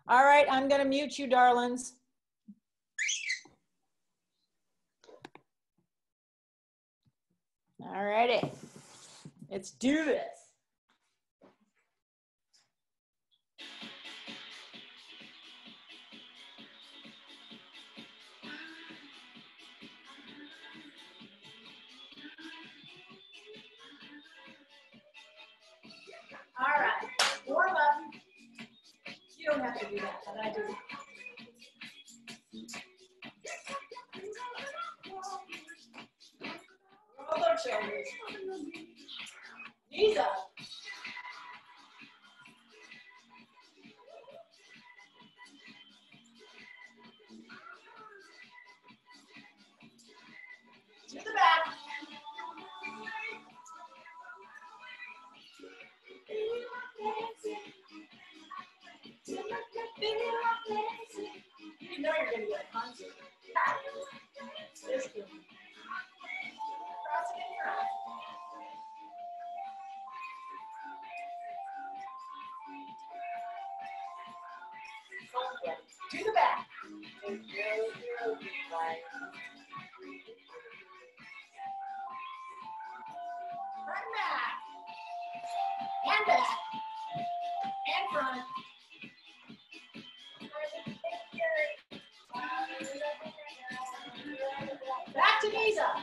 All right, I'm gonna mute you, darlings. All righty, let's do this. All right, warm up. You don't have to do that, but I do. Roll those shoulders. Knees up. To the back. You know you're going to get a concert. This good. Cross it in your eye. To the back. Front back. And back. And front. Back to knees up.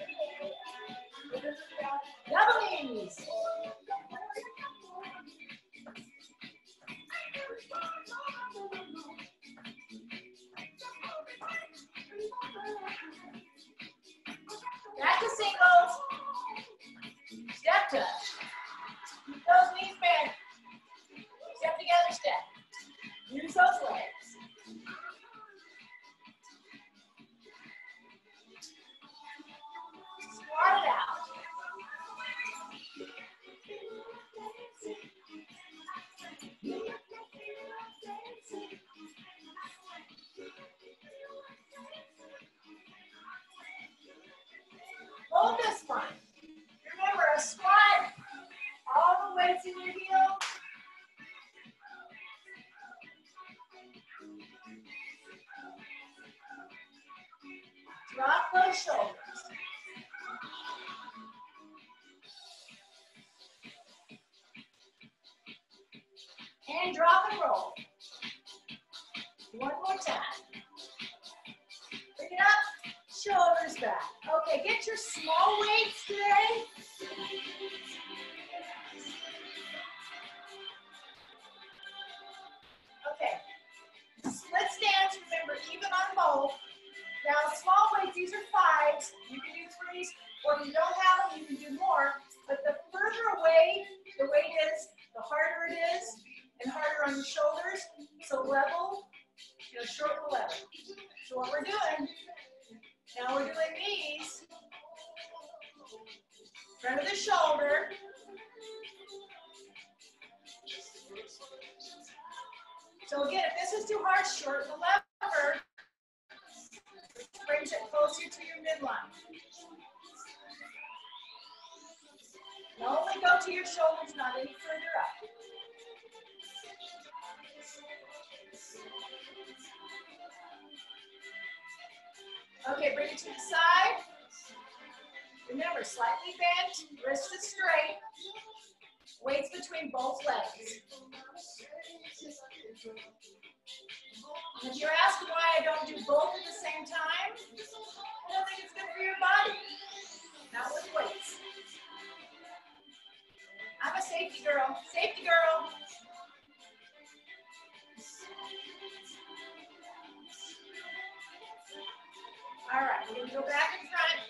Double knees. Back to singles. Step touch. Keep those knees bent. Step together step. Use those legs. Squat it out. Hold this one. Remember, a squat, all the weights in your heel. Drop those shoulders. And drop and roll. One more time. Bring it up, shoulders back. Okay, get your small weights today. Okay, split stance, remember, even on both. Now, small weights, these are 5s. You can do 3s, or if you don't have them, you can do more. But the further away the weight is, the harder it is, and harder on your shoulders. So level, shorten the level. So what we're doing, now we're doing these. Front of the shoulder. So again, if this is too hard, shorten the lever. Which brings it closer to your midline. Now only go to your shoulders, not any further up. Okay, bring it to the side. Remember, slightly bent, wrist is straight. Weights between both legs. And if you're asking why I don't do both at the same time, I don't think it's good for your body. Not with weights. I'm a safety girl. Safety girl. All right, we're going to go back in front.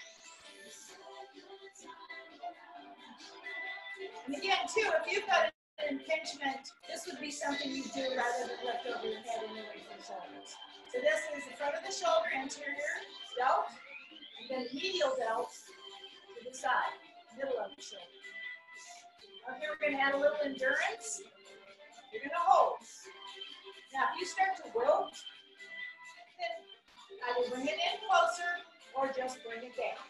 And again, too, if you've got an impingement, this would be something you do rather than lift over your head and away from shoulders. So this is the front of the shoulder, anterior delt, and then medial delt to the side, middle of the shoulder. Okay, we're going to add a little endurance. You're going to hold. Now, if you start to wilt, then either bring it in closer or just bring it down.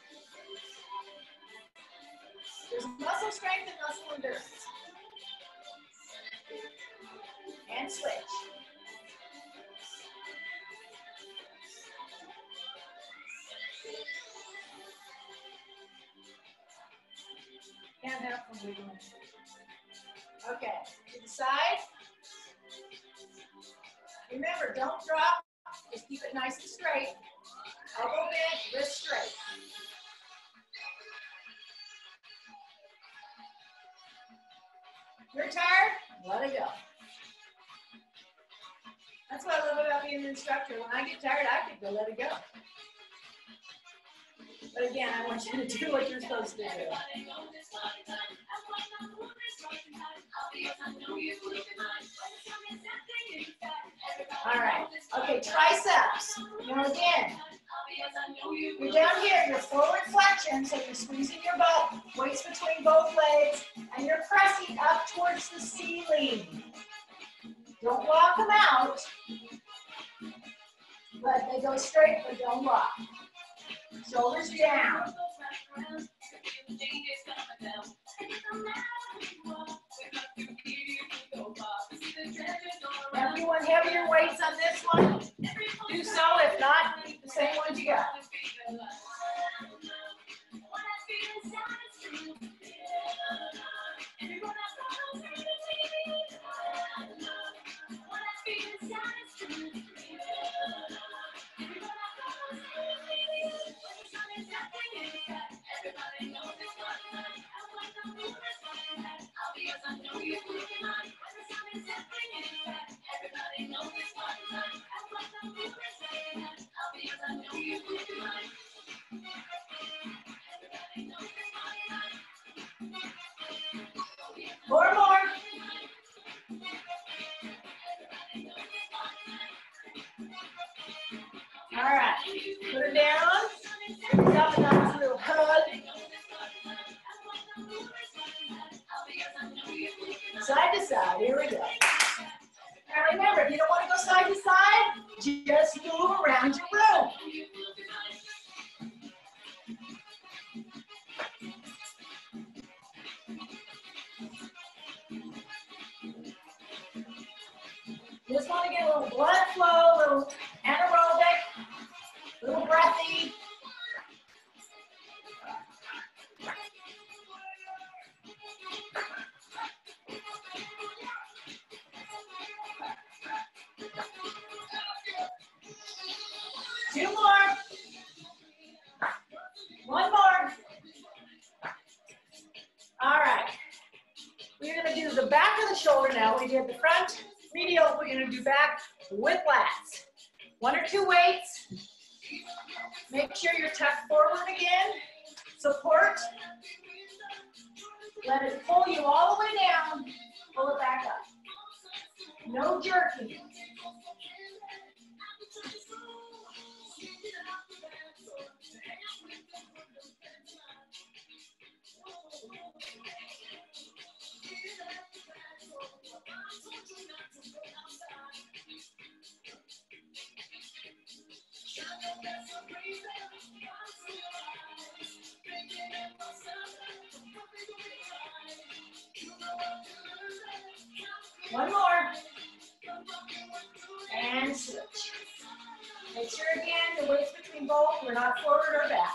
There's muscle strength and muscle endurance. And switch. Okay, to the side. Remember, don't drop. Just keep it nice and straight. Elbow bent, wrist straight. You're tired? Let it go. That's what I love about being an instructor. When I get tired, I can go let it go. But again, I want you to do what you're supposed to do. All right. Okay, triceps. Now again, you're down here, you're forward flexion, so you're squeezing your butt, weights between both legs, and you're pressing up towards the ceiling. Don't walk them out, but they go straight, but don't walk. Shoulders down. Now, if you want heavier weights on this one, do so. If not, keep the same ones you got. More. All right, put it down. Drop it down to a little hug. Side to side, here we go. Now remember, if you don't want to go side to side, just move around your room. Just want to get a little blood flow, a little anaerobic, a little breathy. Two more. One more. All right. We're going to do the back of the shoulder now. We did the front, medial. We're going to do back with lats. One or two weights. Make sure you're tucked forward again. Support. Let it pull you all the way down. Pull it back up. No jerking. One more. And switch. Make sure again the weight's between both. We're not forward or back.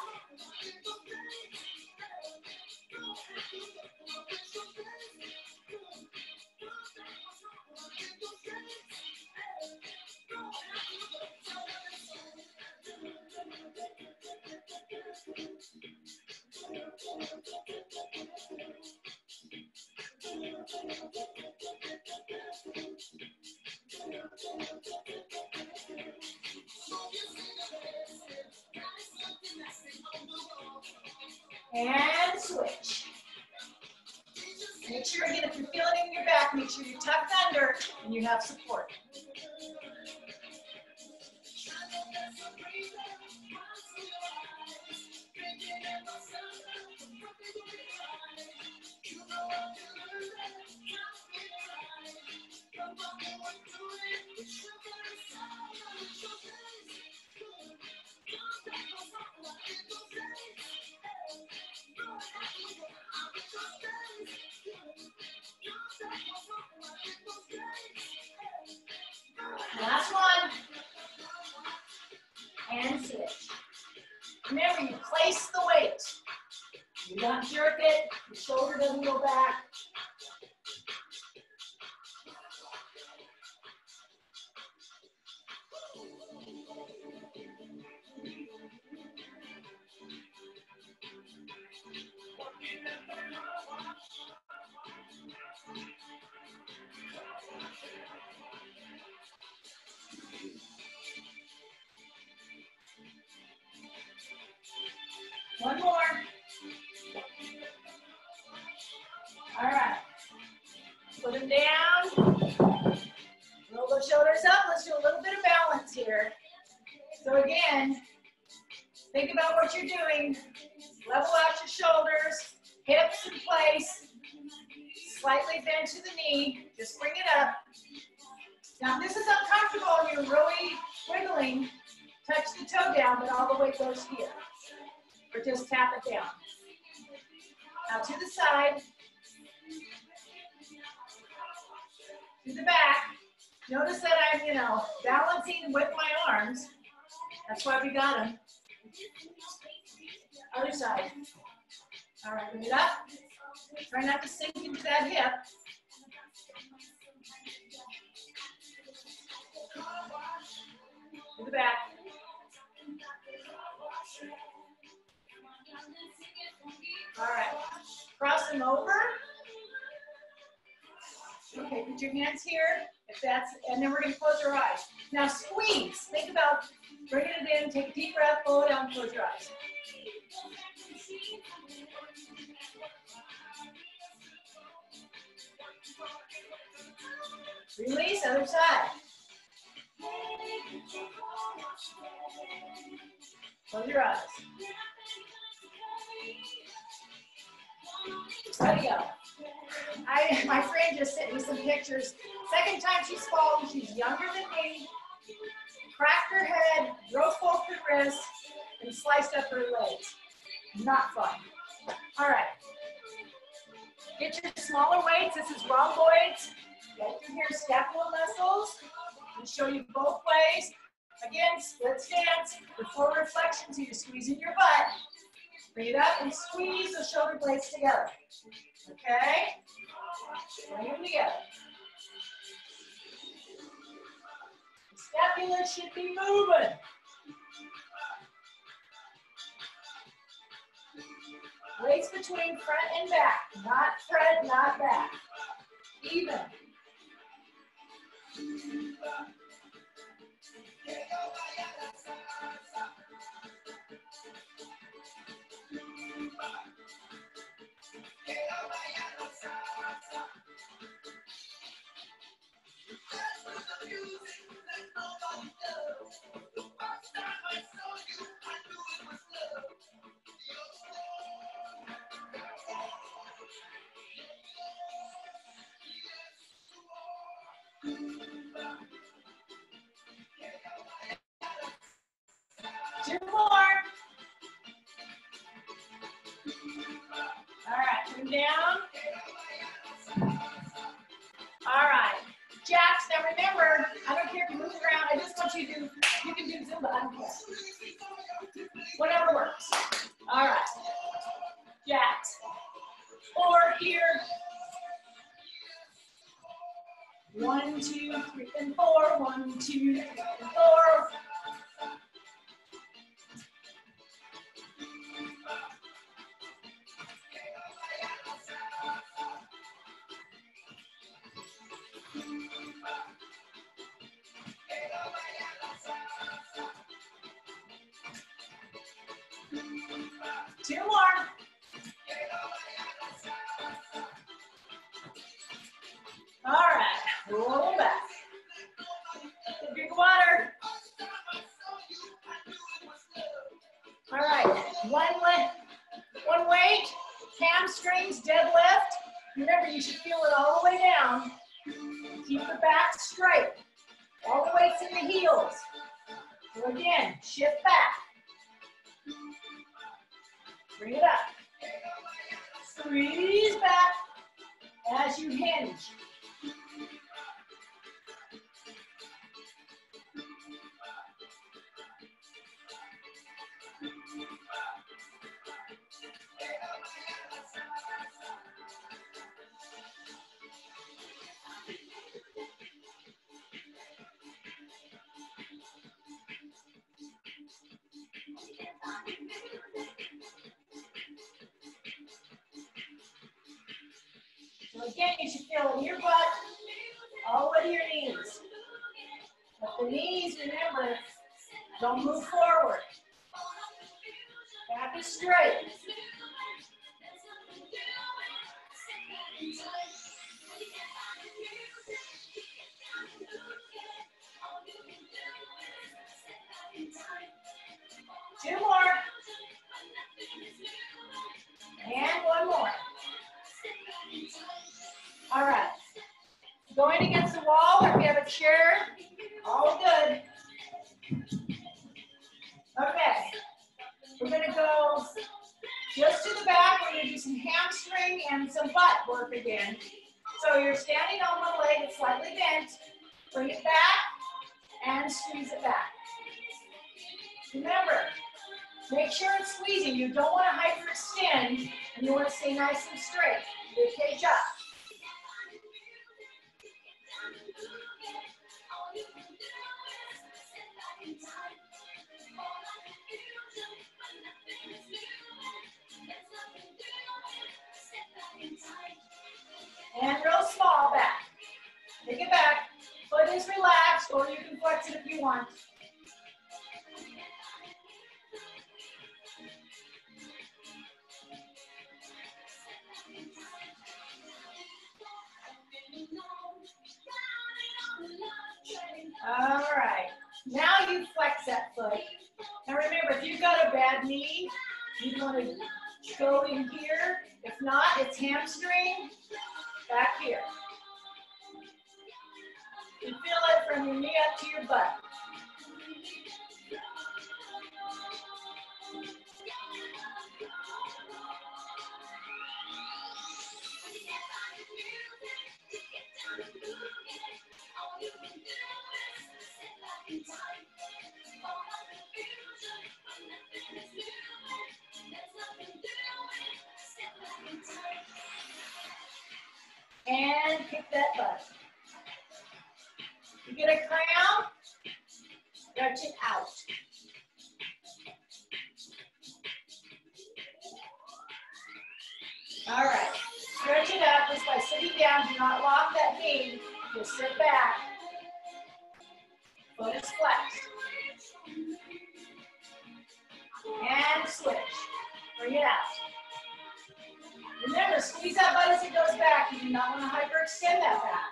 And switch. Make sure, again, if you're feeling it in your back, make sure you're tucked under and you have support. Last one. And switch. Remember, you place the weight. You don't jerk it. You shoulder doesn't go back. One more. All right. Put them down. Roll those shoulders up. Let's do a little bit of balance here. So again, think about what you're doing. Level out your shoulders, hips in place. Slightly bend to the knee. Just bring it up. Now, if this is uncomfortable and you're really wiggling, touch the toe down, but all the weight goes here. Or just tap it down. Now to the side. To the back. Notice that I'm, balancing with my arms. That's why we got them. Other side. All right, bring it up. Try not to sink into that hip. To the back. All right, cross them over. Okay, put your hands here, and then we're gonna close our eyes. Now squeeze, think about bringing it in, take a deep breath, pull it down, close your eyes. Release, other side. Close your eyes. Ready to go. My friend just sent me some pictures. Second time she's fallen, she's younger than me. Cracked her head, broke both her wrists, and sliced up her legs. Not fun. All right. Get your smaller weights. This is rhomboids. Get through here, scapular muscles. I'll show you both ways. Again, split stance. With forward flexion, so you're squeezing your butt. Bring it up and squeeze the shoulder blades together. Okay? Bring them together. The scapula should be moving. Weights between front and back. Not front, not back. Even. Two more. All right, bring down. All right, jacks. Now remember, I don't care if you move around. I just want you to you can do Zumba. I don't care. Whatever works. All right, jacks. 4 here. 1, 2, 3, and 4. 1, 2, 3, and 4. Two more. All right, roll back. Drink water. All right, one weight, hamstrings, deadlift. Remember, you should feel it all the way down. Keep the back straight. All the weights in the heels. So again, shift back. Bring it up. Squeeze back as you hinge. you should feel it in your butt, all the way to your knees. But the knees, remember, don't move forward. Back is straight. 2 more. And 1 more. All right. Going against the wall, or if you have a chair, all good. Okay. We're going to go just to the back. We're going to do some hamstring and some butt work again. So you're standing on one leg, it's slightly bent. Bring it back and squeeze it back. Remember, make sure it's squeezing. You don't want to hyperextend, and you want to stay nice and straight. Rib cage up. And real small back. Take it back. Foot is relaxed, or you can flex it if you want. All right. Now you flex that foot. Now remember, if you've got a bad knee, you want to go in here. If not, it's hamstring back here. You feel it from your knee up to your butt. And kick that butt. You get a crown, stretch it out. All right, stretch it out just by sitting down. Do not lock that knee. Just sit back. Foot is flexed. And switch. Bring it out. Remember, squeeze that butt as it goes back. You do not want to hyperextend that back.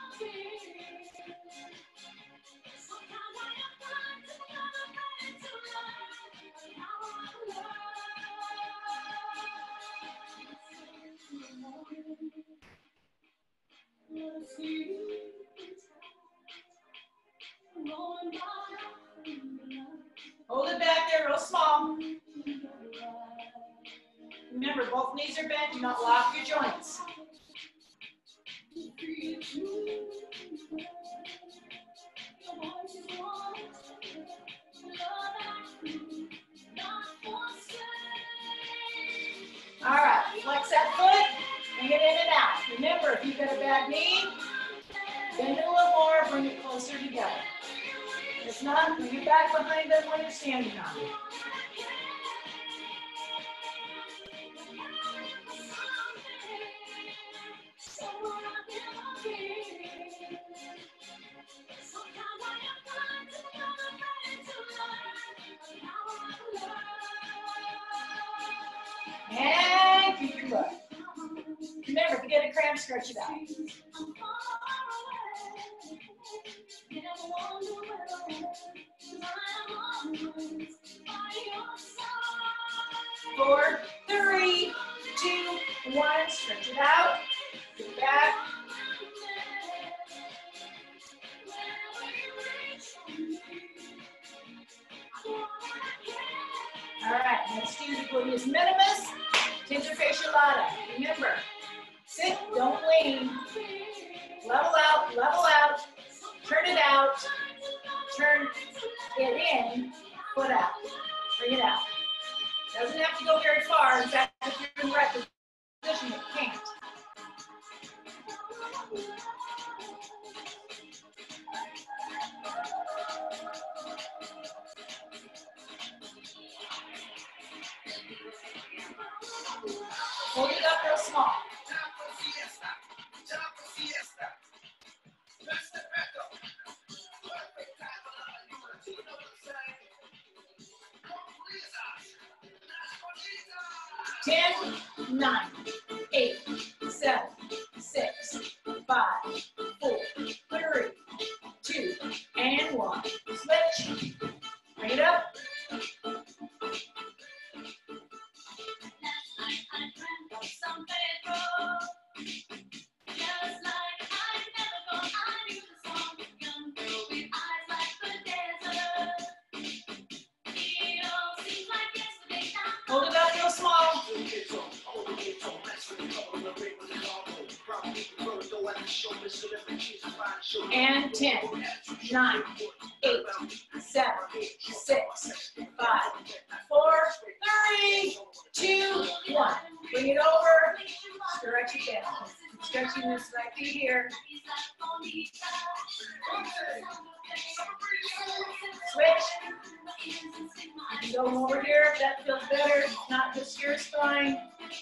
Hold it back there real small. Remember, both knees are bent. Do not lock your joints. All right, flex that foot, bring it in and out. Remember, if you've got a bad knee, bend it a little more, bring it closer together. If not, bring it back behind them when you're standing on it. And keep your butt. Remember, if you get a cramp, stretch it out. Four, three, two, one. Stretch it out. Get back. All right, let's do the gluteus minimus, tensor fasciolata. Remember, sit, don't lean. Level out, turn it out, turn it in, foot out. Bring it out. Doesn't have to go very far. In fact, if you're in the right position, it can't. Hold it up real small. 10, 9, 8, 7, 6, 5, 4, 3, 2, and 1. Switch. Bring it up. Hold it up real small. And 10, 9, 8, 7, 6, 5, 4, 3, 2, 1. Bring it over. Stretch it down. Stretching this right through here. Switch. You can go over here if that feels better. If not, just your spine.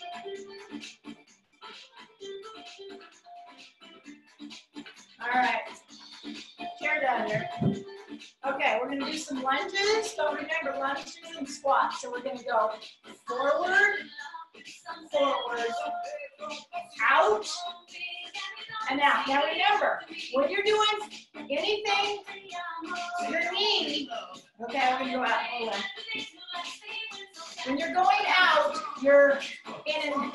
All right. Chair down here. Okay, we're going to do some lunges. Don't remember lunges and squats. So we're going to go forward, forward, out, and out. Now remember, when you're doing anything, your knee, okay, we're going to go out. Hold on. When you're going out, you're in,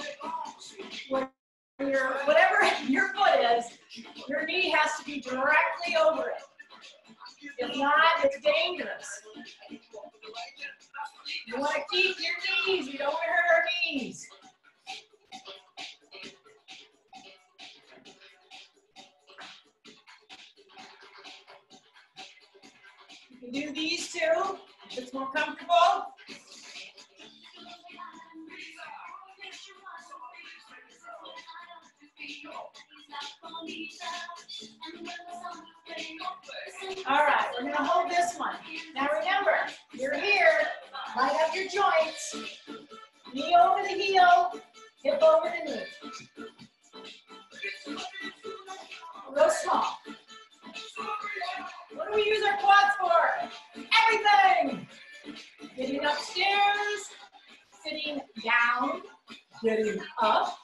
whatever your foot is, your knee has to be directly over it. If not, it's dangerous. You want to keep your knees. We don't want to hurt our knees. You can do these too, if it's more comfortable. All right, we're going to hold this one. Now remember, you're here, line up your joints, knee over the heel, hip over the knee. Real small. What do we use our quads for? Everything. Getting upstairs, sitting down, getting up.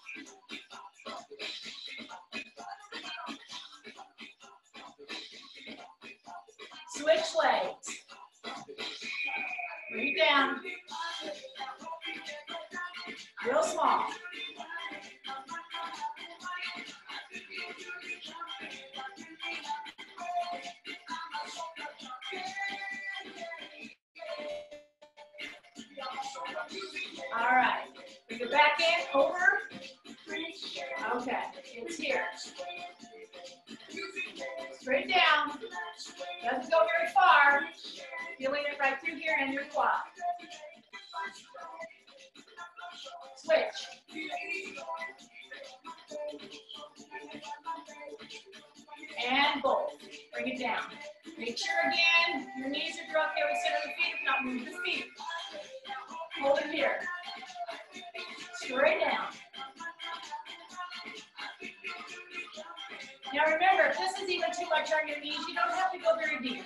Switch legs. Bring it down. Real small. All right. Bring it back in, over. Okay, it's here. Straight down. Doesn't go very far. Feeling it right through here and your quad. Switch. And both. Bring it down. Make sure again, your knees are directly over the center of the feet. If not, move the feet. Hold it here. Straight down. Now remember, if this is even too much on your knees, you don't have to go very deep.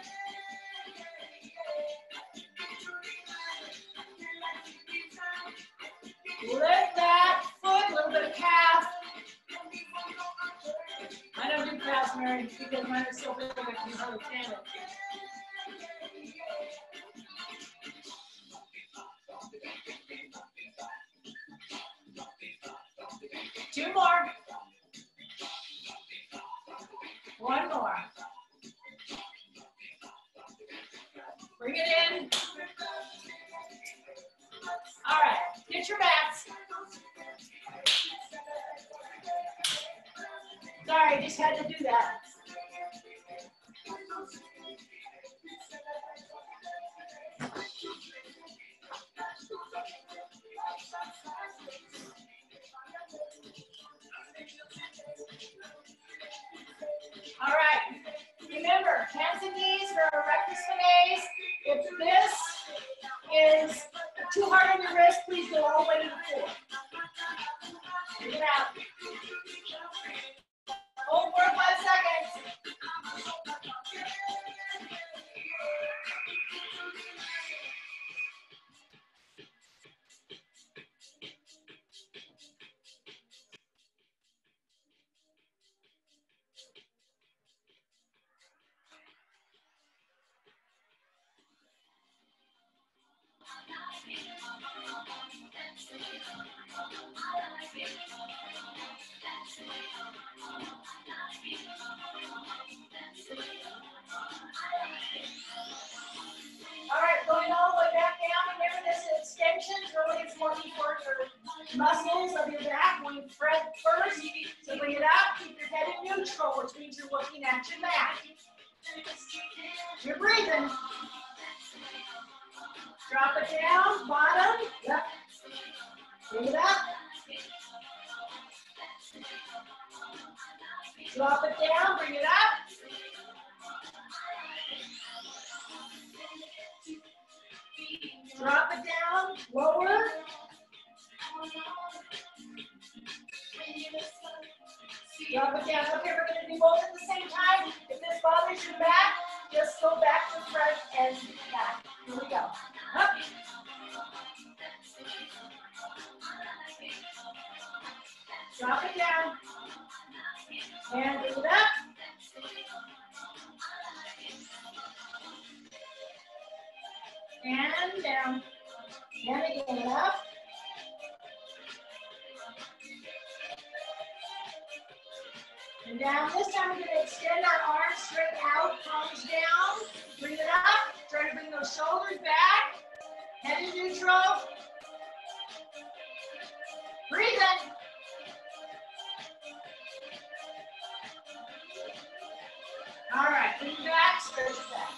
Lift that foot, a little bit of calf. I don't do calves, Mary, because mine are so big I can hardly stand it. Two more. One more. Bring it in. All right, get your mats. Sorry, just had to do that. All right, remember, hands and knees for our rectus finesse. If this is too hard on your wrist, please go all the way to the floor. Take it out. Hold 4 or 5 seconds. All right, going all the way back down. Remember this extension really is working for your muscles of your back. When you spread first, so bring it up, keep your head in neutral, which means you're looking at your mat. You're breathing. Drop it down, bottom, yep. Bring it up. Drop it down, bring it up. Drop it down, lower. Drop it down. Okay, we're going to do both at the same time. If this bothers your back, just go back to front and back. Here we go. Up. Drop it down. And bring it up. And down. And again, up. And down. This time we're going to extend our arms straight out, palms down. Bring it up. Try to bring those shoulders back. Head in neutral. Breathe in. All right, bring it back, stretch it back.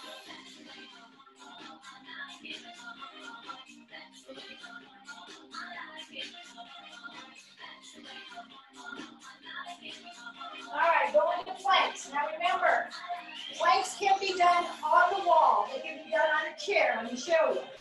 All right, go into planks. Now remember, planks can be done on the wall. They can be done on a chair. Let me show you.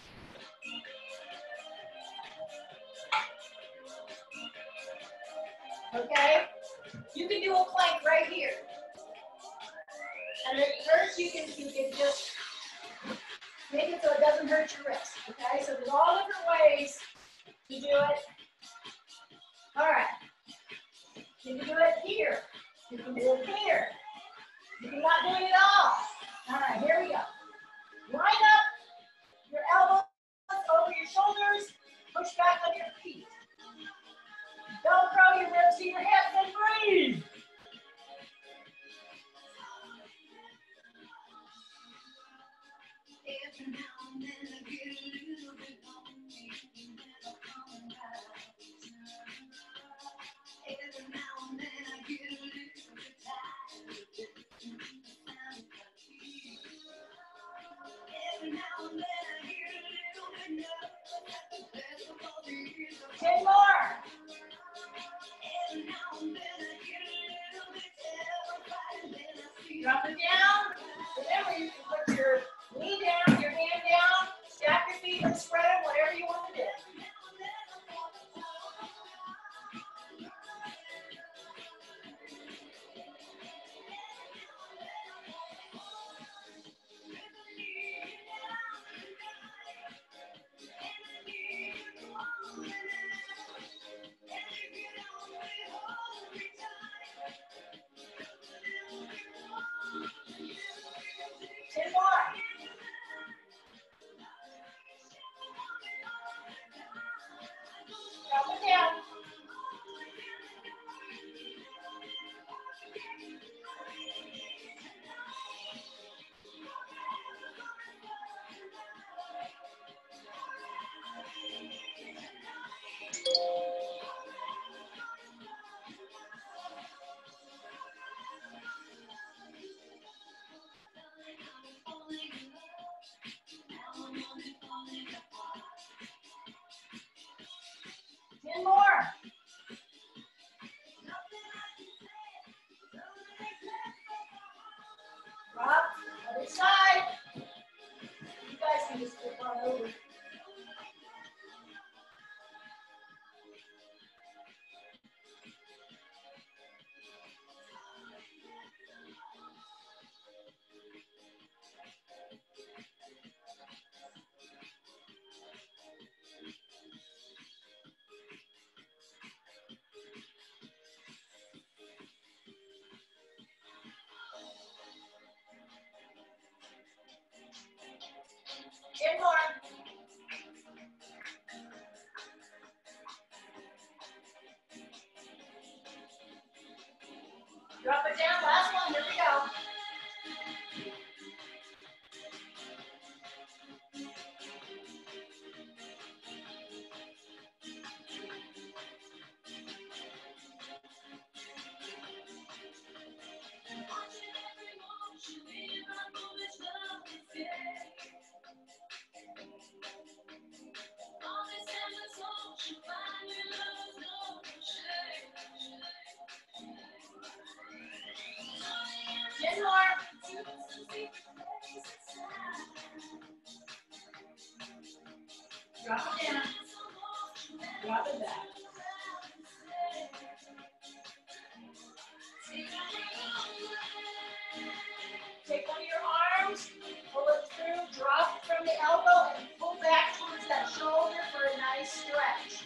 Okay? You can do a plank right here. And at first you can just make it so it doesn't hurt your wrist. Okay? So there's all different ways to do it. All right. You can do it here. You can do it here. You're not doing it all. All right, here we go. Line up your elbows over your shoulders. Push back on your feet. Velcro your ribs to your hips and breathe. Every now and then I get a little bit lonely. Every now and then I get a little bit tired. Every now and then I get a little bit nervous. 10 more. Every now and then I get a little bit terrified. Drop it down. Remember, you can put your knee down, your hand down, stack your feet and spread them, whatever you want to do. Drop it down, last one, here we go. Ten more. Drop it down. Drop it back. Take one of your arms, pull it through, drop from the elbow, and pull back towards that shoulder for a nice stretch.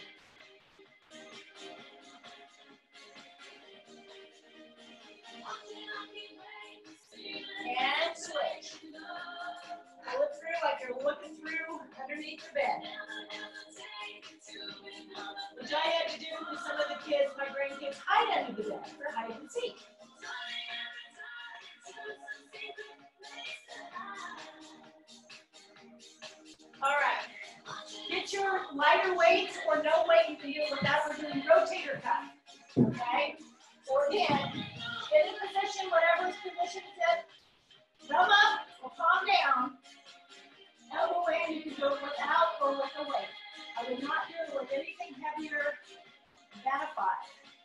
And switch. Pull it through like you're looking through underneath the bed. Which I had to do with some of the kids, my grandkids, hide under the bed for hide and seek. All right. Get your lighter weights or no weight. You can do it without. We're doing rotator cuff. Okay? So again, get in position, whatever his position is in. Thumb up or palm down. Elbow in, you can do it without or with the weight. I would not do it with anything heavier than a 5.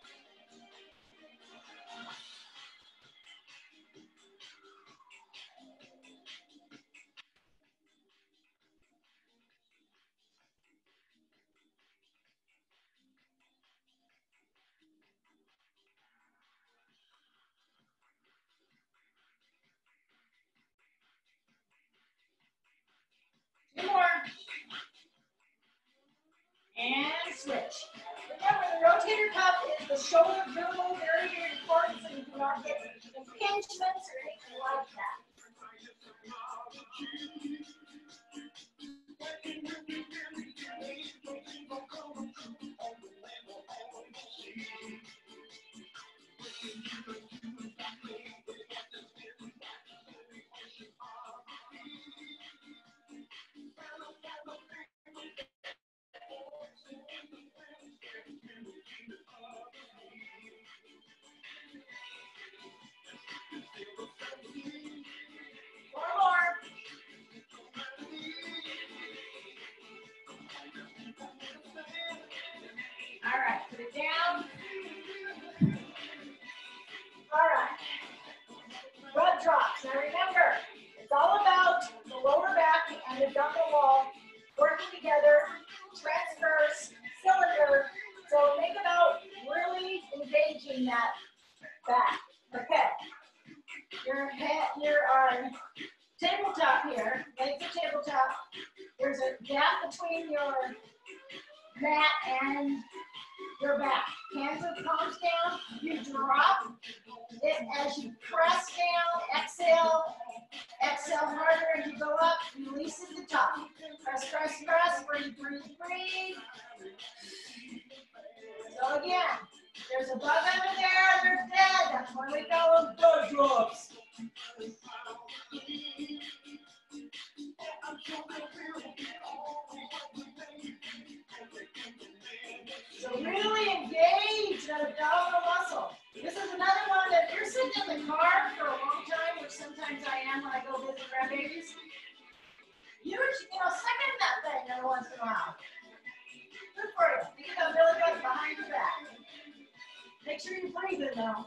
Two more. And switch. Remember, the rotator cuff is the shoulder girdle, very, very important, so you do not get impingements or anything like that. All right, put it down. All right. Butt drops. Now remember, it's all about the lower back and the abdominal wall working together, transverse, cylinder. So think about really engaging that back. Okay. Your tabletop here, legs are tabletop. There's a gap between your mat and your back. Hands are palms down. You drop it as you press down. Exhale. Exhale harder as you go up. Release at the top. Press, press, press. Breathe, breathe, breathe. So again, there's a bug under there. They're dead. That's why we call them bug drops. So really engage that abdominal muscle. This is another one that if you're sitting in the car for a long time, which sometimes I am when I go visit grandbabies, you second that thing every once in a while. Good for you. Think about belly button behind your back. Make sure you breathe it though.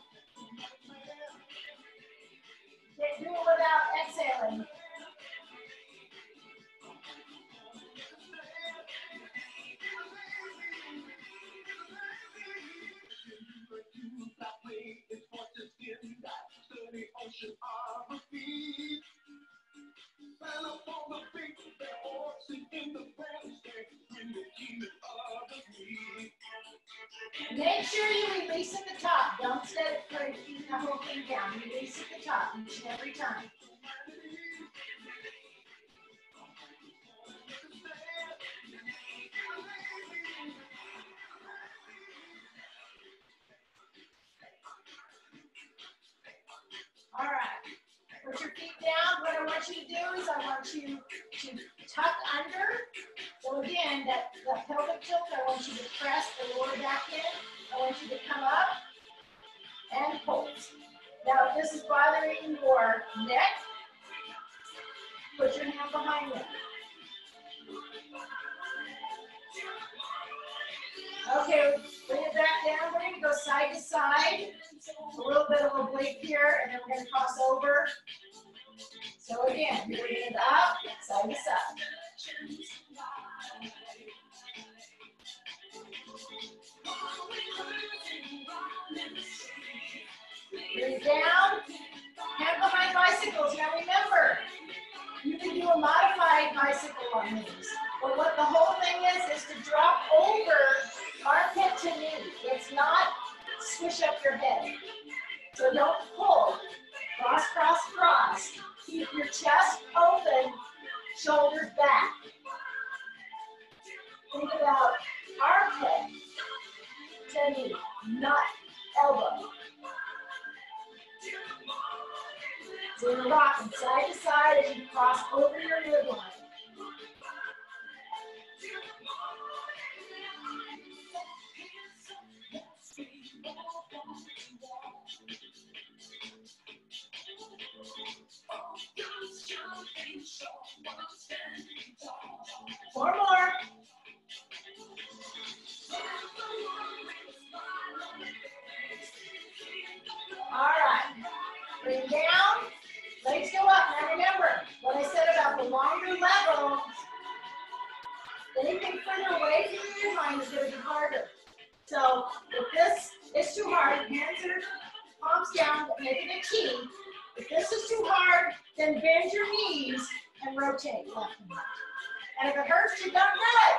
Can't do it without exhaling. Make sure you release at the top. Don't set it keep the whole thing down. Release at the top each and every time. want you to do is I want you to tuck under. So again, that pelvic tilt, I want you to press the lower back in. I want you to come up and hold. Now, if this is bothering your neck, put your hand behind you. Okay, bring it back down. We're going to go side to side. A little bit of a blink here, and then we're going to cross over. So again, bring it up, side to side. Bring it down. Hand behind bicycles. Now remember, you can do a modified bicycle on these. But what the whole thing is to drop over armpit to knee. It's not squish up your head. So don't pull. Cross, cross, cross. Keep your chest open, shoulders back. Think about armpit to knee, not elbow. So you're rocking side to side as you cross over your midline. Four more. All right. Bring down. Legs go up. Now remember what I said about the longer level. Anything further away from your mind is going to be harder. So if this is too hard, hands are palms down, make it a T. If this is too hard, then bend your knees and rotate left and right. And if it hurts, you're done good.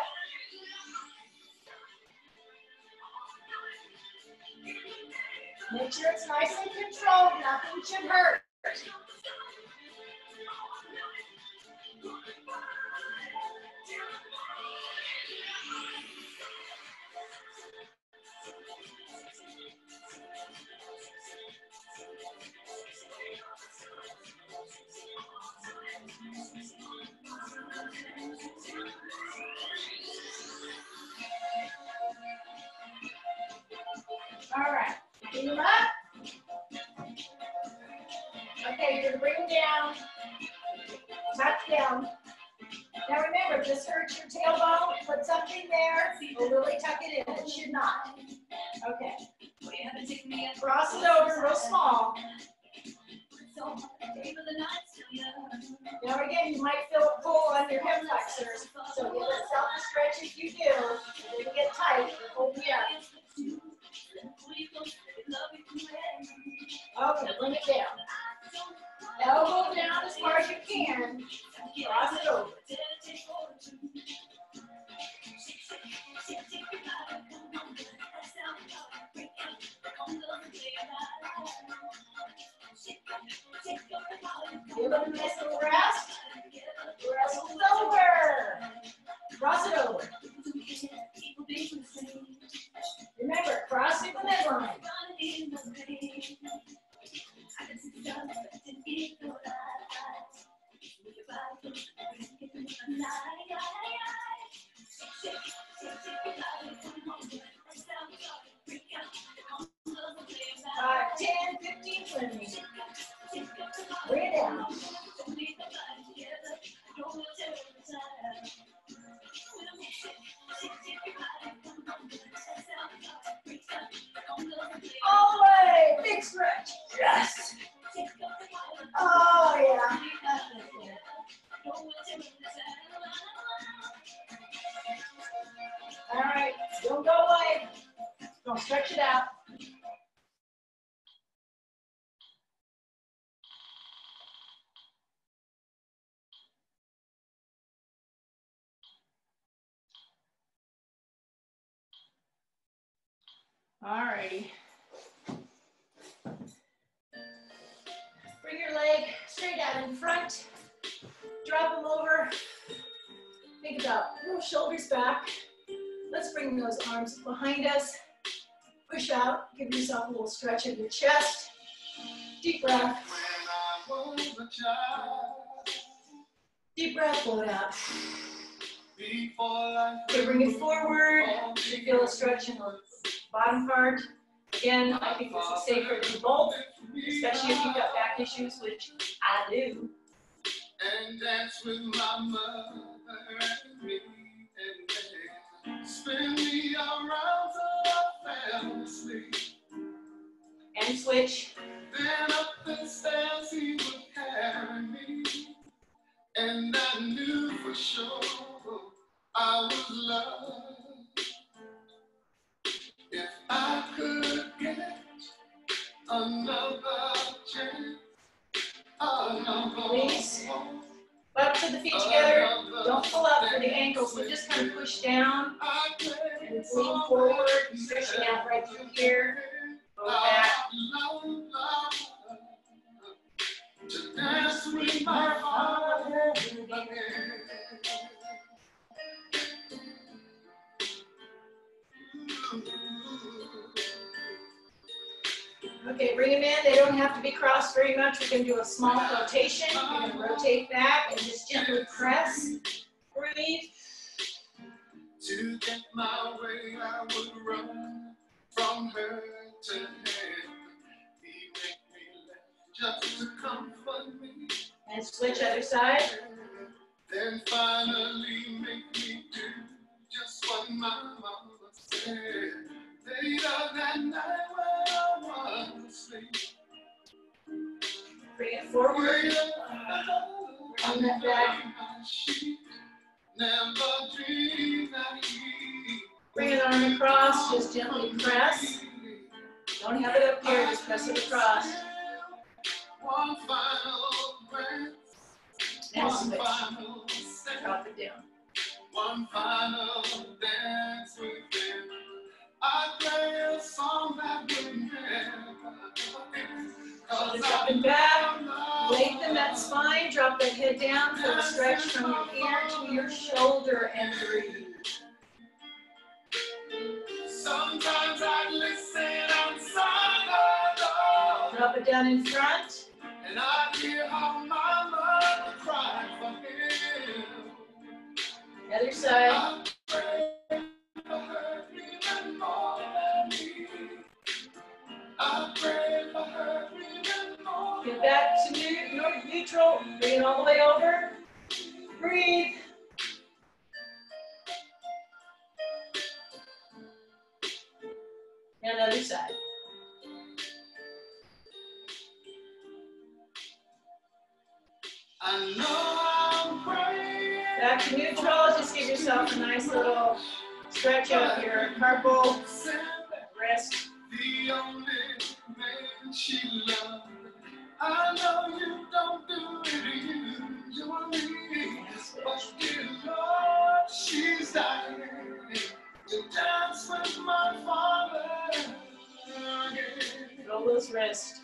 Make sure it's nice and controlled. Nothing should hurt. All right, bring them up. Okay, you're going to bring them down, tuck down. Now remember, if this hurts your tailbone, put something there, or really tuck it in. It should not. Okay. Cross it over real small. Now again, you might feel a pull on your hip flexors, so give yourself a stretch if you do. If you get tight, hold me up. Okay, bring it down. Elbow down as far as you can. Cross it over. Give it a nice little rest. Rest it over. Cross it over. Remember, crossing the midline. Five, 10, 15, 20. Bring it down. All the way. Big stretch. Yes. Oh, yeah. All right. Don't go away. Don't stretch it out. All righty. Bring your leg straight out in front. Drop them over. Think about shoulders back. Let's bring those arms behind us. Push out. Give yourself a little stretch of your chest. Deep breath. Deep breath, blow it out. Okay, bring it forward. You feel a stretch in the bottom part. Again, I think this is safer than both, especially if you've got back issues, which I do. And dance with my mother and me, and spin me around till I fell asleep. And switch. Then up the stairs he would carry me, and I knew for sure I was loved. If I could get another chance, release. Up to the feet together. Don't pull up for the ankles. So just kind of push down and lean forward, stretching out right through here. Go back. To dance with my father again. Okay, bring them in. They don't have to be crossed very much. We're going to do a small rotation. We're going to rotate back and just gently press. Breathe. To get my way, I would run from her to him. He make me laugh just to comfort me. And switch other side. Then finally make me do just what my mama said. Later that night when I was asleep. Bring it forward. On that back. Bring it arm across, just gently press. Don't have it up here, just press it across. And switch. Drop it down. One final dance with him. I play a song that would never end. Shoulders up and back. Lengthen that spine. Drop that head down. Feel a stretch from your ear to your shoulder and breathe. Sometimes I listen outside the door. Drop it down in front. And I hear how my mother cried for him. Other side. Get back to neutral. Bring it all the way over. Breathe. And other side. I know I'm praying. Back to neutral. Just give yourself a nice little stretch out your carpal, wrist. The only man she loved. I know you don't do it, you and me. But dear Lord, she's dying to dance with my father again. Roll those wrists.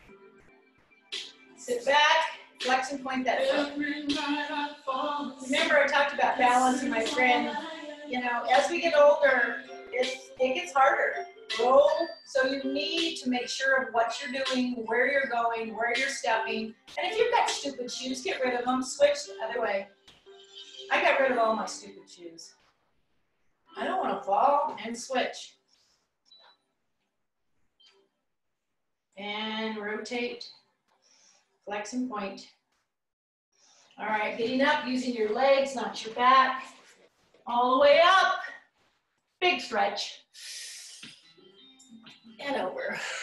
Sit back, flex and point that foot. Remember I talked about balance, my friend. You know, as we get older, it gets harder. Roll, so you need to make sure of what you're doing, where you're going, where you're stepping. And if you've got stupid shoes, get rid of them, switch the other way. I got rid of all my stupid shoes. I don't want to fall, and switch. And rotate, flex and point. All right, getting up, using your legs, not your back. All the way up, big stretch. And over.